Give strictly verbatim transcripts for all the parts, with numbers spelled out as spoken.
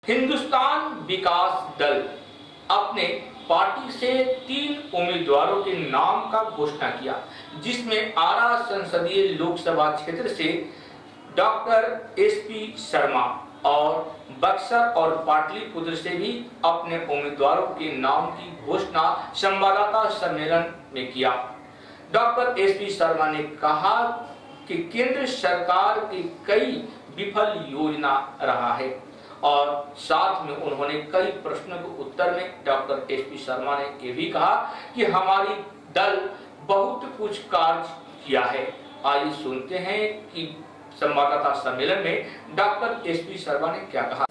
हिंदुस्तान विकास दल अपने पार्टी से तीन उम्मीदवारों के नाम का घोषणा किया, जिसमें आरा संसदीय लोकसभा क्षेत्र से डॉक्टर एस पी शर्मा और बक्सर और पाटलिपुत्र से भी अपने उम्मीदवारों के नाम की घोषणा संवाददाता सम्मेलन में किया। डॉक्टर एस पी शर्मा ने कहा कि केंद्र सरकार की कई विफल योजना रहा है और साथ में उन्होंने कई प्रश्नों के उत्तर में डॉक्टर एस पी शर्मा ने यह भी कहा कि हमारी दल बहुत कुछ कार्य किया है। आइए सुनते हैं कि संवाददाता सम्मेलन में डॉक्टर एस पी शर्मा ने क्या कहा।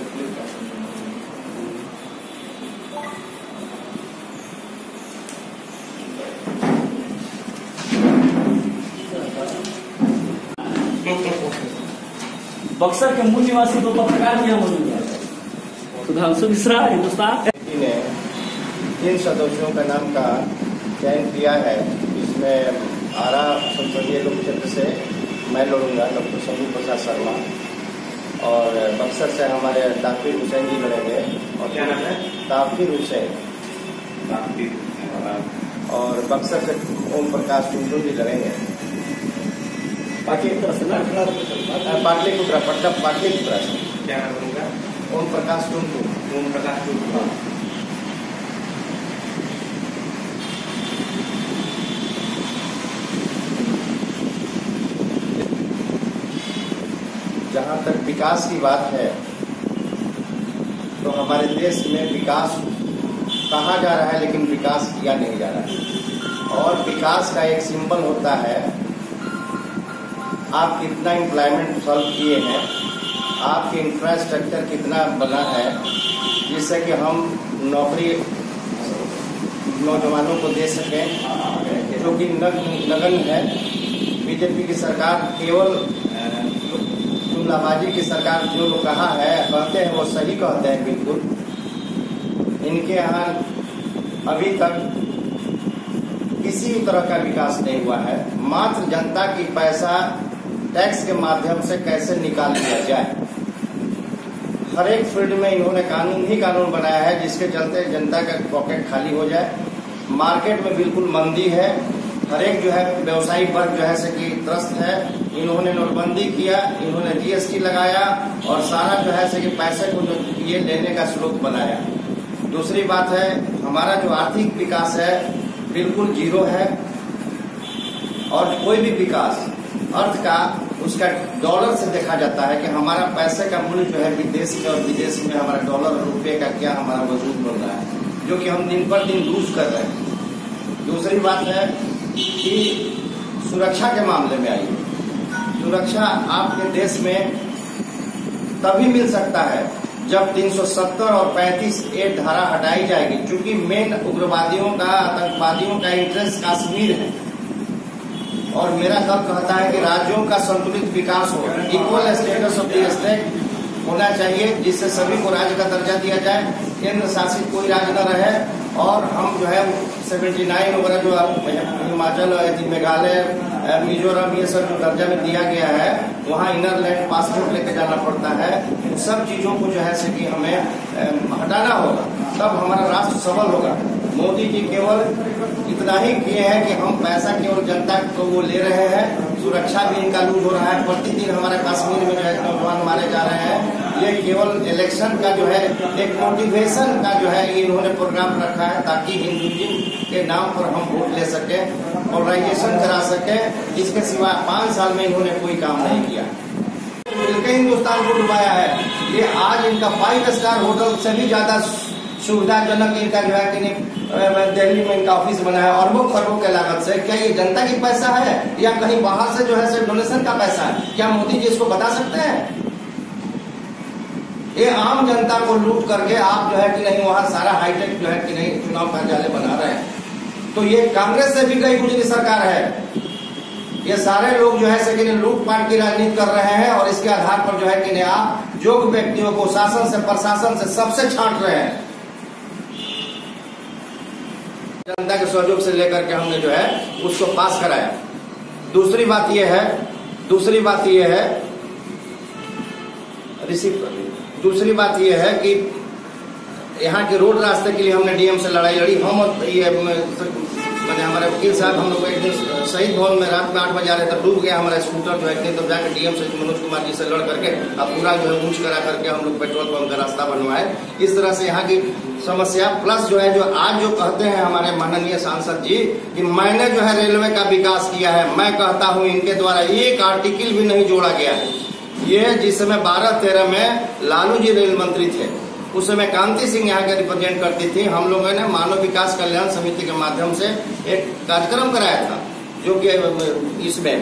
बक्सर के मूल निवासी दो पत्रकार भी मौजूद हैं। सुधांशु मिश्रा हिंदुस्तान ने तीन सदस्यों का नाम का चयन किया है। इसमें आरा संसदीय लोक क्षेत्र से मैं लड़ूंगा, डॉक्टर शंभू प्रसाद शर्मा, और बक्सर से हमारे ताफिर हुसैन जी लड़ेंगे। और क्या नाम है? ताफिर हुसैन। और बक्सर से ओम प्रकाश टुंडू जी लड़ेंगे। पाटलिपुत्र पाटलिपुत्र पटना पाटलिपुत्र से क्या नाम होगा? ओम प्रकाश टुंडू। ओम प्रकाश टुंडू। जहाँ तक विकास की बात है तो हमारे देश में विकास कहा जा रहा है, लेकिन विकास किया नहीं जा रहा है। और विकास का एक सिंबल होता है आप कितना एम्प्लॉयमेंट सॉल्व किए हैं, आपके इंफ्रास्ट्रक्चर कितना बना है, जिससे कि हम नौकरी नौजवानों को दे सकें, जो कि नगन है। बीजेपी की सरकार केवल जुमलाबाजी की सरकार जो लोग कहा है कहते हैं वो सही कहते हैं। बिल्कुल इनके यहाँ अभी तक किसी तरह का विकास नहीं हुआ है। मात्र जनता की पैसा टैक्स के माध्यम से कैसे निकाल लिया जाए, हर एक फील्ड में इन्होंने कानून ही कानून बनाया है, जिसके चलते जनता का पॉकेट खाली हो जाए। मार्केट में बिल्कुल मंदी है, हर एक जो है व्यवसायिक वर्ग जो है से कि त्रस्त है। इन्होंने नोटबंदी किया, इन्होंने जीएसटी लगाया और सारा जो है से कि पैसे को जो ये लेने का स्रोत बनाया। दूसरी बात है, हमारा जो आर्थिक विकास है बिल्कुल जीरो है। और कोई भी विकास अर्थ का उसका डॉलर से देखा जाता है कि हमारा पैसे का मूल्य जो है विदेश में और विदेश में हमारा डॉलर और रुपये का क्या हमारा वजूद बन रहा है, जो कि हम दिन पर दिन लूज कर रहे हैं। दूसरी बात है कि सुरक्षा के मामले में आई, सुरक्षा आपके देश में तभी मिल सकता है जब तीन सौ सत्तर और पैंतीस ए धारा हटाई जाएगी, क्योंकि मेन उग्रवादियों का आतंकवादियों का इंटरेस्ट कश्मीर है। और मेरा दल कहता है कि राज्यों का संतुलित विकास हो, equal status of the state होना चाहिए, जिससे सभी को राज्य का दर्जा दिया जाए, केंद्र शासित कोई राज्य न रहे। और हम जो है सेवेंटी नाइन वगैरह जो हिमाचल, मेघालय, मिजोरम ये सब जो दर्जा में दिया गया है, वहाँ इनर लैंड पासपोर्ट लेके जाना पड़ता है। इन सब चीजों को जो है से कि हमें हटाना होगा, तब हमारा राष्ट्र सबल होगा। मोदी जी केवल इतना ही किए हैं कि हम पैसा केवल जनता को वो ले रहे हैं, सुरक्षा भी इनका लूज हो रहा है। प्रतिदिन हमारे कश्मीर में जो है नौजवान मारे जा रहे हैं। ये केवल इलेक्शन का जो है एक मोटिवेशन का जो है इन्होंने प्रोग्राम रखा है, ताकि हिंदुइज्म के नाम पर हम वोट ले सके, पोलराइजेशन करा सके। इसके सिवा पांच साल में इन्होंने कोई काम नहीं किया। मिलकर हिंदुस्तान को डुबाया है। ये आज इनका फाइव स्टार होटल से भी ज्यादा सुविधाजनक इनका जो है कि दिल्ली में इनका ऑफिस बना है अरबों खरबों के लागत से। क्या ये जनता की पैसा है या कहीं बाहर से जो है सिर्फ डोनेशन का पैसा है? क्या मोदी जी इसको बता सकते हैं? ये आम जनता को लूट करके आप जो है कि नहीं वहाँ सारा हाईटेक जो है कि नहीं चुनाव कार्यालय बना रहे हैं। तो ये कांग्रेस से भी गई गुजरी सरकार है। ये सारे लोग जो है कि लूटपाट की राजनीति कर रहे हैं और इसके आधार पर जो है कि नहीं आप योग्य व्यक्तियों को शासन से, प्रशासन से, सबसे छांट रहे हैं। जनता के सहयोग से लेकर के हमने जो है उसको पास कराया। दूसरी बात यह है दूसरी बात यह है रिसीव कर लीजिए। दूसरी बात यह है कि यहाँ के रोड रास्ते के लिए हमने डीएम से लड़ाई लड़ी। हम और ये मैंने हमारे वकील साहब हम लोग एक दिन शहीद भवन में रात में आठ बजे आ रहे थे, डूब गया हमारा स्कूटर जो है। तो जाकर डीएम से मनोज कुमार जी से लड़ करके अब पूरा जो है ऊंच करा करके हम लोग पेट्रोल पंप का रास्ता बनवाए। इस तरह से यहाँ की समस्या प्लस जो है जो आज जो कहते हैं हमारे माननीय सांसद जी कि मैंने जो है रेलवे का विकास किया है, मैं कहता हूँ इनके द्वारा एक आर्टिकल भी नहीं जोड़ा गया है। ये जिस समय बारह तेरह में लालू जी रेल मंत्री थे, उस समय कांति सिंह यहाँ के रिप्रेजेंट करती थी। हम लोगों ने मानव विकास कल्याण समिति के माध्यम से एक कार्यक्रम कराया था जो कि इसमें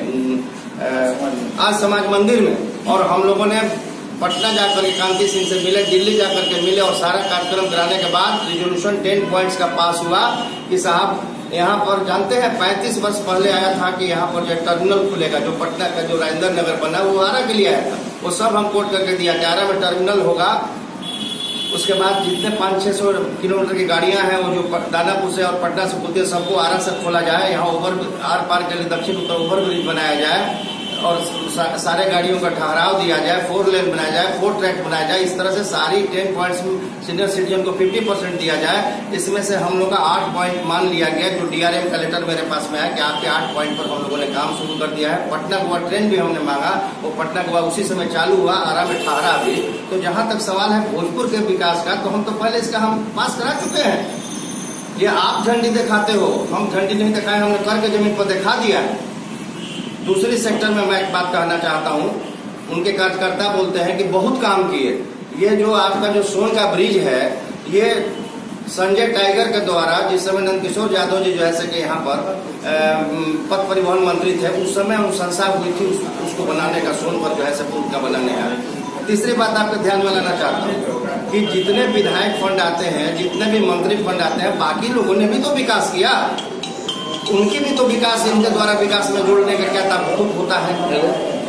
आज समाज मंदिर में, और हम लोगों ने पटना जाकर के कांति सिंह से मिले, दिल्ली जाकर के मिले, और सारा कार्यक्रम कराने के बाद रिजोल्यूशन टेन पॉइंट्स का पास हुआ कि साहब यहाँ पर जानते हैं पैंतीस वर्ष पहले आया था कि यहाँ पर जो टर्मिनल खुलेगा, जो पटना का जो राजेंद्र नगर बना वो आरा के लिए आया था, वो सब हम कोट करके दिया कि आरा में टर्मिनल होगा। उसके बाद जितने पाँच छह सौ किलोमीटर की गाड़ियां हैं वो जो दानापुर से और पटना से खुलती है सबको आरा से खोला जाए, यहाँ ओवर आर पार के लिए दक्षिण उत्तर ओवर ब्रिज बनाया जाए और सा, सारे गाड़ियों का ठहराव दिया जाए, फोर लेन बनाया जाए, फोर ट्रैक बनाया जाए। इस तरह से सारी टेन पॉइंट्स सीनियर सिटीजन को फिफ्टी परसेंट दिया जाए। इसमें से हम लोग का आठ पॉइंट मान लिया गया, जो डीआरएम का लेटर मेरे पास में है कि आपके आठ पॉइंट पर हम लोगों ने काम शुरू कर दिया है। पटना गोवा ट्रेन भी हमने मांगा, वो पटना गोवा उसी समय चालू हुआ, आरा में ठहरा भी। तो जहां तक सवाल है भोजपुर के विकास का, तो हम तो पहले इसका हम पास करा चुके हैं। ये आप झंडी दिखाते हो, हम झंडी नहीं दिखाए, हमने कर के जमीन पर दिखा दिया है। दूसरी सेक्टर में मैं एक बात कहना चाहता हूँ, उनके कार्यकर्ता बोलते हैं कि बहुत काम किए। ये जो आपका जो सोन का ब्रिज है, ये संजय टाइगर के द्वारा, जिस समय नंदकिशोर यादव जी जो है कि यहाँ पर पथ परिवहन मंत्री थे, उस समय अनुशंसा हुई थी उस, उसको बनाने का, सोन पर जो है पुल का बनाने का। तीसरी बात आपके ध्यान में लाना चाहता हूँ कि जितने विधायक फंड आते हैं, जितने भी मंत्री फंड आते हैं, बाकी लोगों ने भी तो विकास किया, उनकी भी तो विकास, इनके द्वारा विकास में जोड़ने का क्या ताबूत होता है।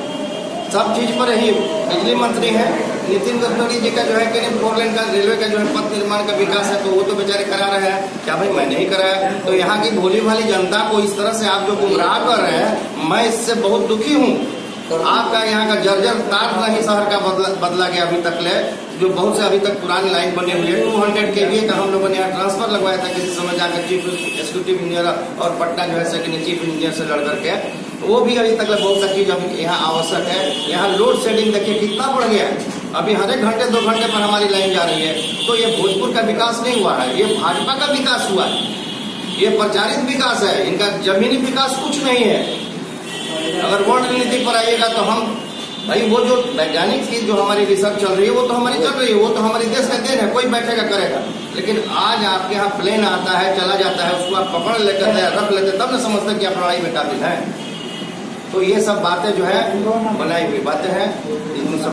सब चीज पर ही बिजली मंत्री है, नितिन गडकरी जी का जो है कि फोर लेन का रेलवे का जो है पथ निर्माण का विकास है, तो वो तो बेचारे करा रहे हैं। क्या भाई मैं नहीं कराया? तो यहाँ की भोली भाली जनता को इस तरह से आप जो गुमराह कर रहे हैं, मैं इससे बहुत दुखी हूँ। आपका यहाँ का जर्जर तार नहीं शहर का बदला, बदला गया अभी तक ले, जो बहुत से अभी तक पुरानी लाइन बनी हुई है। टू हंड्रेड के वी का हम लोगों ने यहाँ ट्रांसफर लगवाया था किसी समय जाकर चीफ एग्जीक्यूटिव इंजीनियर और पटना जो है सेकेंड चीफ इंजीनियर से लड़ करके, वो भी अभी तक बहुत सा चीज अभी यहाँ आवश्यक है। यहाँ लोड शेडिंग देखिए कितना बढ़ गया है, अभी हर एक घंटे दो घंटे पर हमारी लाइन जा रही है। तो ये भोजपुर का विकास नहीं हुआ है, ये भाजपा का विकास हुआ है, ये प्रचारित विकास है, इनका जमीनी विकास कुछ नहीं है। अगर वोट नीति पर आइएगा तो हम भाई वो जो वैज्ञानिक की जो हमारी रिसर्च चल रही है वो तो हमारी चल रही है, वो तो हमारी देश का देन है, कोई बैठेगा करेगा। लेकिन आज आपके यहाँ प्लेन आता है, चला जाता है, उसको आप पकड़ लेकर रख लेते, तब न समझते कि आप लड़ाई में काबिल है। तो ये सब बातें जो है बनाई हुई बातें हैं।